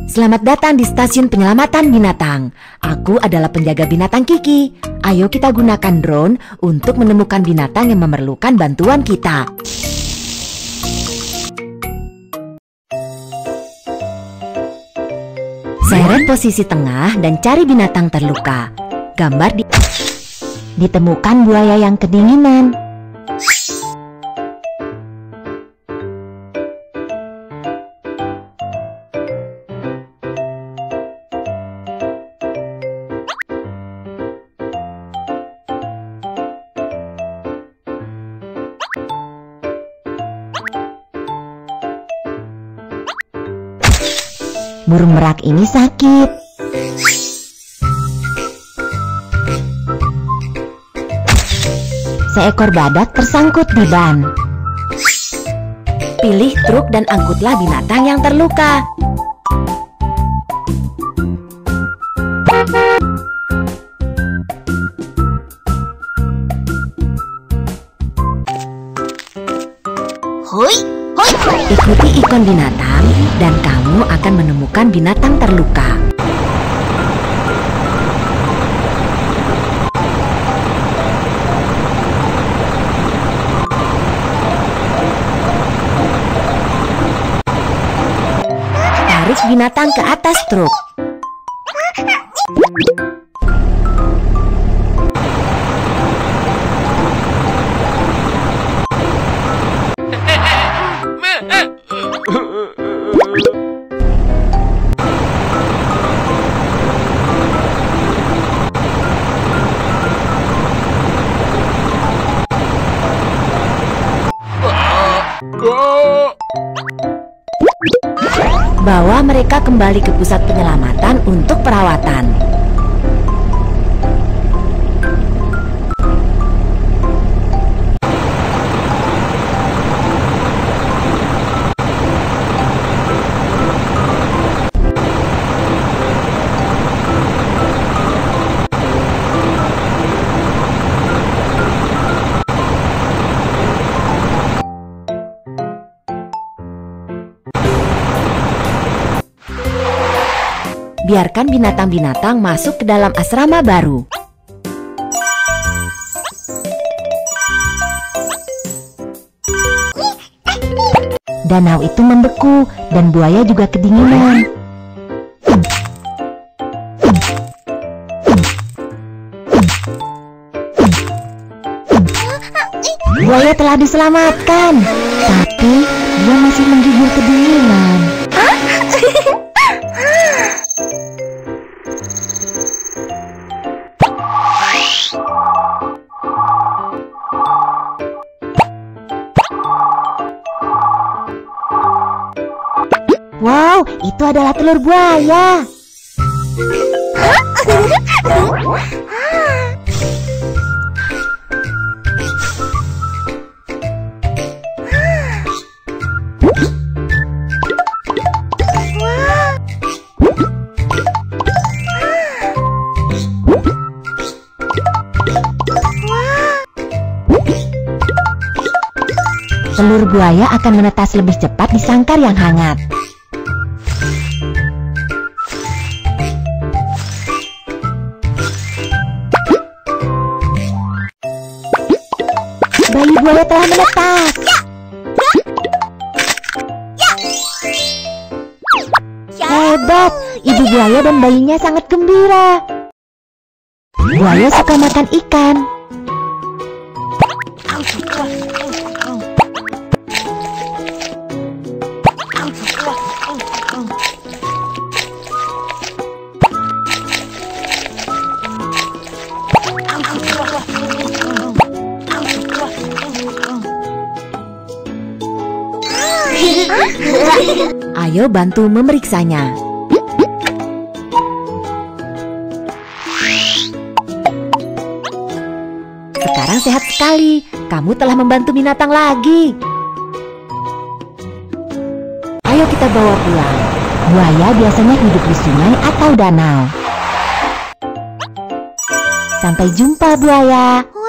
Selamat datang di stasiun penyelamatan binatang. Aku adalah penjaga binatang Kiki. Ayo kita gunakan drone untuk menemukan binatang yang memerlukan bantuan kita. Seret posisi tengah dan cari binatang terluka. Gambar ditemukan buaya yang kedinginan. Burung merak ini sakit. Seekor badak tersangkut di ban. Pilih truk dan angkutlah binatang yang terluka. Hoi, hoi. Ikuti ikon binatang dan kamu akan menemukan binatang terluka. Tarik binatang ke atas truk. Bawa mereka kembali ke pusat penyelamatan untuk perawatan. Biarkan binatang-binatang masuk ke dalam asrama baru. Danau itu membeku dan buaya juga kedinginan. Buaya telah diselamatkan, tapi dia masih menggigil kedinginan. Wow, itu adalah telur buaya. Telur buaya akan menetas lebih cepat di sangkar yang hangat. Bayi buaya telah menetas. Hebat, ibu buaya dan bayinya sangat gembira. Buaya suka makan ikan. Ayo bantu memeriksanya. Sekarang sehat sekali. Kamu telah membantu binatang lagi. Ayo kita bawa pulang. Buaya biasanya hidup di sungai atau danau. Sampai jumpa buaya.